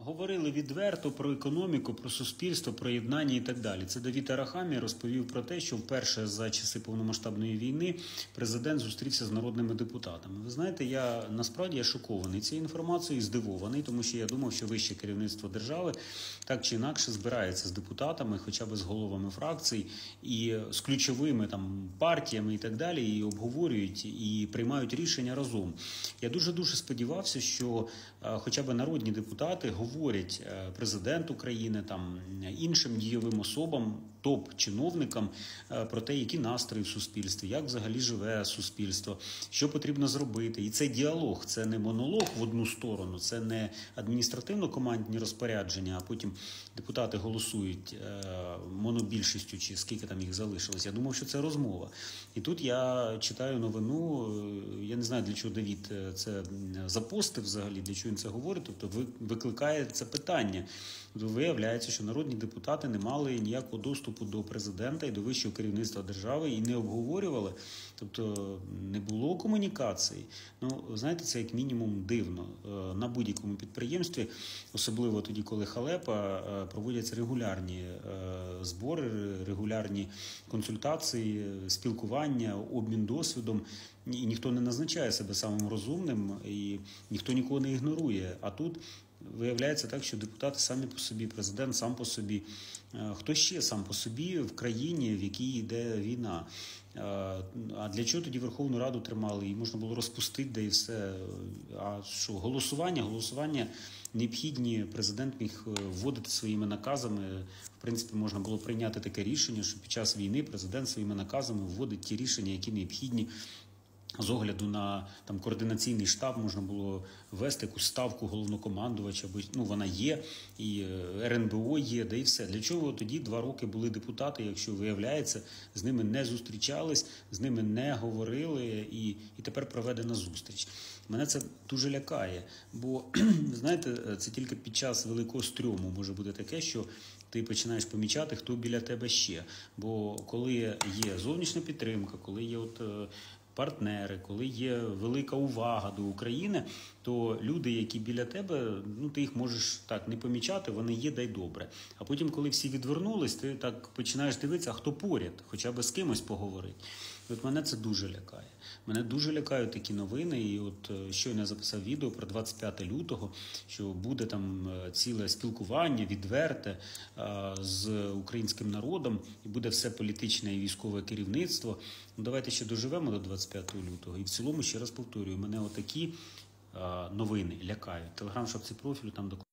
Говорили відверто про економіку, про суспільство, про єднання і так далі. Це Давід Арахамія розповів про те, що вперше за часи повномасштабної війни президент зустрівся з народними депутатами. Ви знаєте, я насправді шокований цією інформацією і здивований, тому що я думав, що вище керівництво держави так чи інакше збирається з депутатами, хоча б з головами фракцій і з ключовими там партіями і так далі, і обговорюють і приймають рішення разом. Я дуже сподівався, що хоча б народні депутати говорять президенту країни, там іншим дійовим особам, топ-чиновникам про те, які настрої в суспільстві, як взагалі живе суспільство, що потрібно зробити. І це діалог, це не монолог в одну сторону, це не адміністративно-командні розпорядження, а потім депутати голосують монобільшістю, чи скільки там їх залишилось. Я думав, що це розмова. І тут я читаю новину, я не знаю, для чого Давід це запостив взагалі, для чого він це говорить, тобто викликає це питання. Виявляється, що народні депутати не мали ніякого доступу до президента і до вищого керівництва держави і не обговорювали, тобто не було комунікації. Ну, знаєте, це як мінімум дивно. На будь-якому підприємстві, особливо тоді, коли халепа, проводяться регулярні збори, регулярні консультації, спілкування, обмін досвідом, і ніхто не назначає себе самим розумним, і ніхто нікого не ігнорує. А тут виявляється так, що депутати самі по собі, президент сам по собі, хто ще сам по собі в країні, в якій йде війна. А для чого тоді Верховну Раду тримали? Її можна було розпустити, да і все. А що, голосування необхідні, президент міг вводити своїми наказами. В принципі, можна було прийняти таке рішення, що під час війни президент своїми наказами вводить ті рішення, які необхідні. З огляду на там координаційний штаб можна було ввести якусь ставку головнокомандувача, бо вона є, і РНБО є, да і все. Для чого тоді 2 роки були депутати, якщо виявляється, з ними не зустрічались, з ними не говорили, і тепер проведена зустріч. Мене це дуже лякає, бо, знаєте, це тільки під час великого стрьому може бути таке, що ти починаєш помічати, хто біля тебе ще. Бо коли є зовнішня підтримка, коли є партнери, коли є велика увага до України, то люди, які біля тебе, ти їх можеш так не помічати, вони є, дай добре. А потім, коли всі відвернулись, ти так починаєш дивитися, а хто поряд, хоча б з кимось поговорити. І от мене це дуже лякає. Мене дуже лякають такі новини, і от щойно я записав відео про 25 лютого, що буде там ціле спілкування, відверте з українським народом, і буде все політичне і військове керівництво. Давайте ще доживемо до 25 лютого. І в цілому, ще раз повторюю, мене отакі новини лякають. Телеграм-шапці профілю, там